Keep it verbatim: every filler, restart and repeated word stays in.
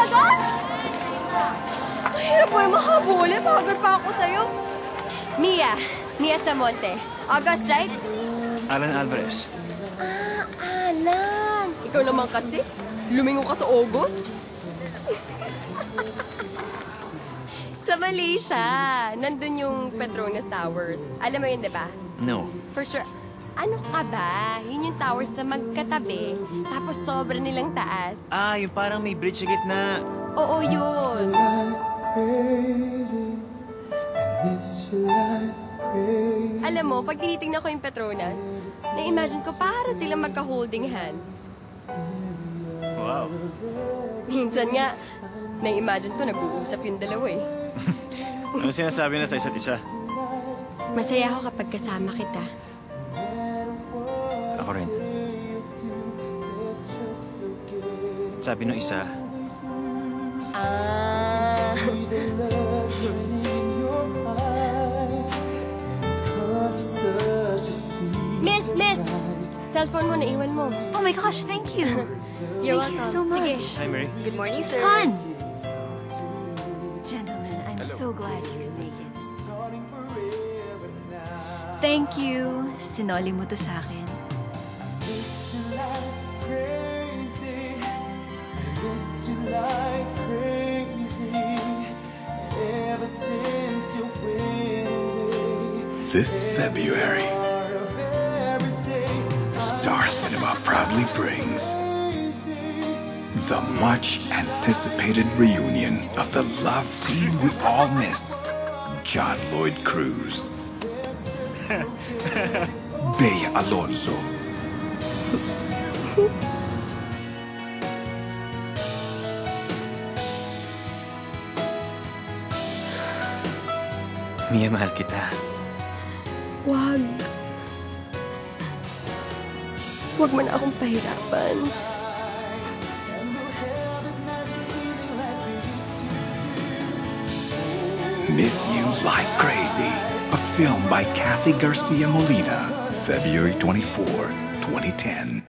agad? Mahirap mo naman habulin. Pagod pa ako sa'yo. Mia. Mia Samonte. August, right? Alan Alvarez. Ah, Alan. Ikaw naman kasi. Lumingo ka sa August. Sa Malaysia, nandun yung Petronas Towers. Alam mo yun, di ba? No. For sure. Ano ka ba? Yun yung towers na magkatabi, tapos sobra nilang taas. Ah, yung parang may bridge sa gitna. Oo, yun. Alam mo, pag tinitingnan ko yung Petronas, na-imagine ko para silang magka-holding hands. Wow. Minsan nga, na-imagine ko nag-uusap yung dalawa eh. Ano sinasabi na sa isa't isa? Masaya ako kapag kasama kita. Ako rin. Sabi nung isa, Ah... Miss, miss! Cellphone mo, naiwan mo. Oh my gosh, thank you. You're Thank you welcome. so much. Sige. Hi, Mary. Good morning, sir. Han! Gentlemen, I'm so glad you could make it. Thank you. Sinoli mo to sa akin. This February, Star Cinema proudly brings the much-anticipated reunion of the love team we all miss, John Lloyd Cruz, Bea Alonzo, Mia, mahal kita. Wag. Wag mo na akong pahirapan. Miss You Like Crazy, a film by Kathy Garcia Molina, February twenty-fourth, twenty ten.